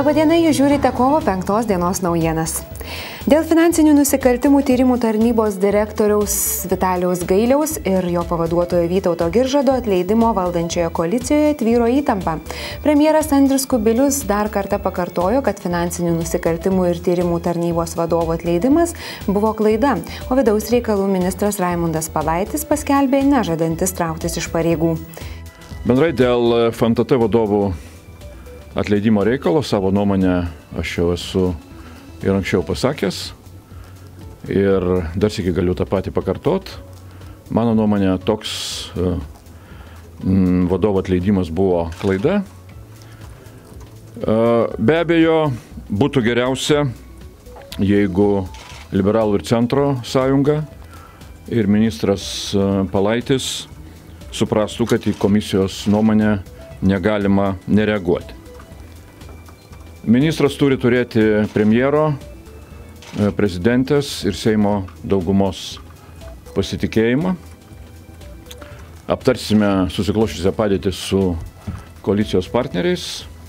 Labadiena, jūs žiūrite kovo 5 dienos naujienas. Dėl finansinių nusikaltimų tyrimų tarnybos direktoriaus Vitalijaus Gailiaus ir jo pavaduotojo Vytauto Giržado atleidimo valdančioje koalicijoje tvyro įtampa. Premjeras Andrius Kubilius dar kartą pakartojo, kad finansinių nusikaltimų ir tyrimų tarnybos vadovo atleidimas buvo klaida, o vidaus reikalų ministras Raimundas Palaitis paskelbė nežadantis trauktis iš pareigų. Bendrai dėl FNTT vadovų atleidimo reikalo savo nuomonę aš jau esu ir anksčiau pasakęs ir dar sykį galiu tą patį pakartot. Mano nuomonė toks vadovo atleidimas buvo klaida. Be abejo, būtų geriausia, jeigu Liberalų ir Centro sąjunga ir ministras Palaitis suprastų, kad į komisijos nuomonę negalima nereaguoti. Ministras turi turėti premjero, prezidentės ir Seimo daugumos pasitikėjimą. Aptarsime susikloščiusią padėtį su koalicijos partneriais,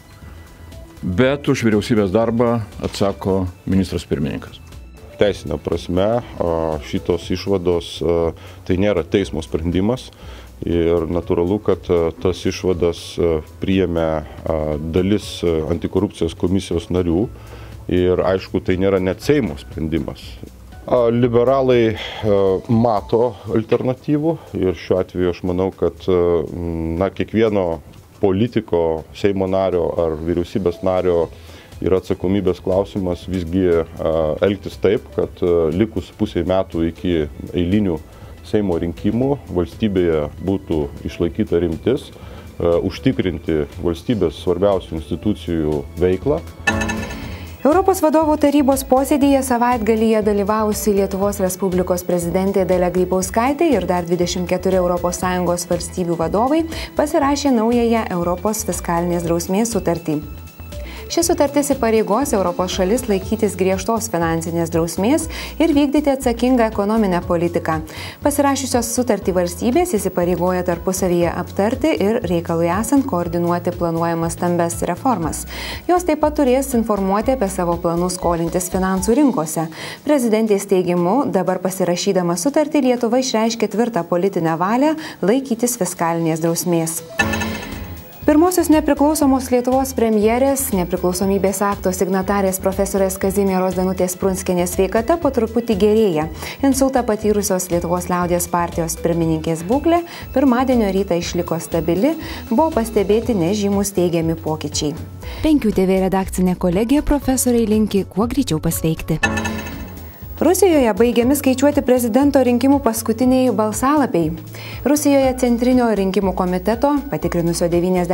bet už vyriausybės darbą atsako ministras pirmininkas. Teisinė prasme šitos išvados tai nėra teismo sprendimas. Ir natūralu, kad tas išvadas priėmė dalis antikorupcijos komisijos narių ir aišku, tai nėra net Seimo sprendimas. Liberalai mato alternatyvų ir šiuo atveju aš manau, kad kiekvieno politiko, Seimo nario ar vyriausybės nario yra atsakomybės klausimas visgi elgtis taip, kad likus pusiai metų iki eilinių Seimo rinkimų valstybėje būtų išlaikyta rimtis, užtikrinti valstybės svarbiausių institucijų veiklą. Europos vadovų tarybos posėdyje savaitgalyje dalyvavusi Lietuvos Respublikos prezidentė Dalia Grybauskaitė ir dar 24 ES valstybių vadovai pasirašė naująją Europos fiskalinės drausmės sutartį. Ši sutartis įpareigos Europos šalis laikytis griežtos finansinės drausmės ir vykdyti atsakingą ekonominę politiką. Pasirašiusios sutartį valstybės įsipareigoja tarpusavyje aptarti ir reikalui esant koordinuoti planuojamas stambes reformas. Jos taip pat turės informuoti apie savo planus skolintis finansų rinkose. Prezidentės teigimu, dabar pasirašydama sutartį Lietuva išreiškė tvirtą politinę valią laikytis fiskalinės drausmės. Pirmosios nepriklausomos Lietuvos premjerės, nepriklausomybės akto signatarės profesorės Kazimieros Danutės Prunskienės sveikata po truputį gerėja. Insultą patyrusios Lietuvos liaudies partijos pirmininkės būklė pirmadienio rytą išliko stabili, buvo pastebėti nežymus teigiami pokyčiai. 5 TV redakcinė kolegija profesoriai linki kuo greičiau pasveikti. Rusijoje baigiami skaičiuoti prezidento rinkimų paskutiniai balsalapiai. Rusijoje Centrinio rinkimų komiteto, patikrinusio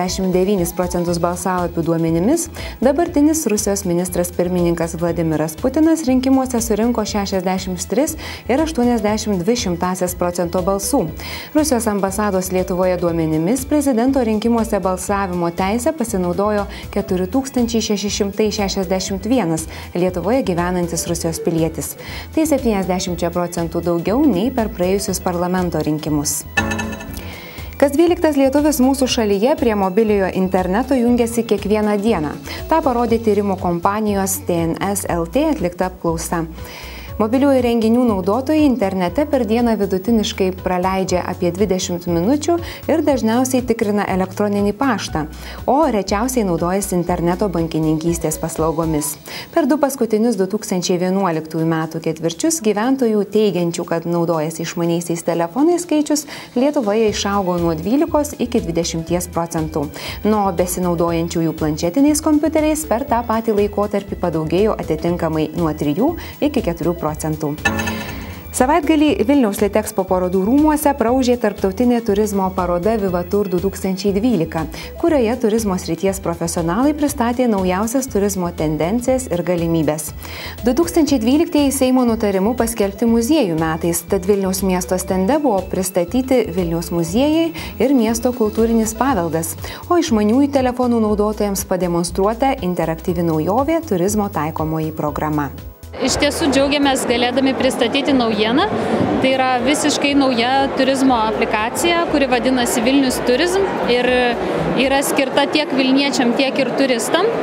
99% balsalapių duomenimis, dabartinis Rusijos ministras pirmininkas Vladimiras Putinas rinkimuose surinko 63,82% balsų. Rusijos ambasados Lietuvoje duomenimis prezidento rinkimuose balsavimo teisę pasinaudojo 4661 Lietuvoje gyvenantis Rusijos pilietis. Tai 70% daugiau nei per praėjusius parlamento rinkimus. Kas 12 lietuvis mūsų šalyje prie mobiliojo interneto jungiasi kiekvieną dieną. Ta parodė tyrimų kompanijos TNS LT atlikta apklausa. Mobiliųjų renginių naudotojai internete per dieną vidutiniškai praleidžia apie 20 minučių ir dažniausiai tikrina elektroninį paštą, o rečiausiai naudojasi interneto bankininkystės paslaugomis. Per 2 paskutinius 2011 metų ketvirčius gyventojų teigiančių, kad naudojasi išmaniaisiais telefonais skaičius Lietuvoje išaugo nuo 12 iki 20%. Nuo besinaudojančiųjų planšetiniais kompiuteriais per tą patį laikotarpį padaugėjo atitinkamai nuo 3 iki 4%. Savaitgalį Vilniaus Litexpo parodų rūmuose praūžė tarptautinė turizmo paroda Vivatur 2012, kurioje turizmo srities profesionalai pristatė naujausias turizmo tendencijas ir galimybės. 2012 Seimo nutarimu paskelbti muziejų metais, tad Vilniaus miesto stende buvo pristatyti Vilniaus muziejai ir miesto kultūrinis paveldas, o išmaniųjų telefonų naudotojams pademonstruota interaktyvi naujovė turizmo taikomoji programa. Iš tiesų džiaugiamės galėdami pristatyti naujieną. Tai yra visiškai nauja turizmo aplikacija, kuri vadinasi Vilnius Turizm ir yra skirta tiek vilniečiam, tiek ir turistam.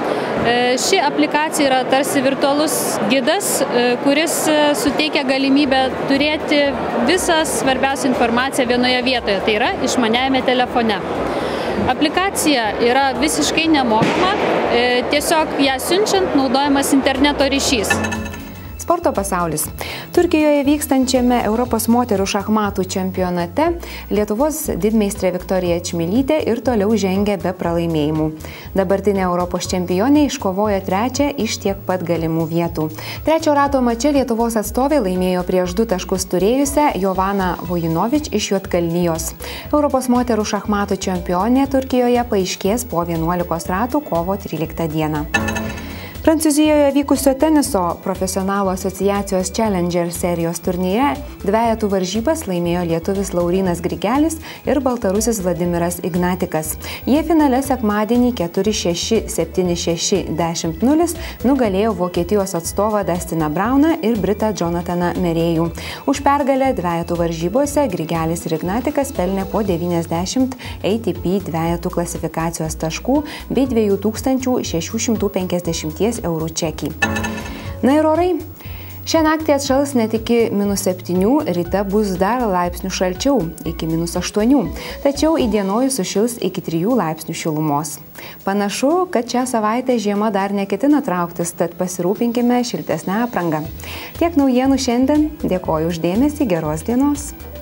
Ši aplikacija yra tarsi virtualus gidas, kuris suteikia galimybę turėti visą svarbiausią informaciją vienoje vietoje, tai yra išmaniajame telefone. Aplikacija yra visiškai nemokama, tiesiog ją siunčiant naudojamas interneto ryšys. Sporto pasaulis. Turkijoje vykstančiame Europos moterų šachmatų čempionate Lietuvos didmeistrė Viktorija Čmilytė ir toliau žengia be pralaimėjimų. Dabartinė Europos čempionė iškovojo 3 iš tiek pat galimų vietų. 3 rato mače Lietuvos atstovė laimėjo prieš 2 taškus turėjusią Jovaną Vojinovič iš Juodkalnijos. Europos moterų šachmatų čempionė Turkijoje paaiškės po 11 ratų kovo 13 dieną. Prancūzijoje vykusio teniso profesionalų asociacijos Challenger serijos turnyre dvejetų varžybas laimėjo lietuvis Laurynas Grigelis ir baltarusis Vladimiras Ignatikas. Jie finale sekmadienį 4-6, 7-6, 10-0 nugalėjo Vokietijos atstovą Dustiną Brauną ir Britą Jonathaną Merėjų. Už pergalę dvejetų varžybose Grigelis ir Ignatikas pelnė po 90 ATP dvejetų klasifikacijos taškų bei 2650 eurų čekį. Na ir orai. Šią naktį atšals net iki -7, ryte bus dar laipsnių šalčiau, iki -8, tačiau įdienojus sušils iki 3 laipsnių šilumos. Panašu, kad šią savaitę žiema dar neketina trauktis, tad pasirūpinkime šiltesnę aprangą. Tiek naujienų šiandien, dėkoju už dėmesį, geros dienos.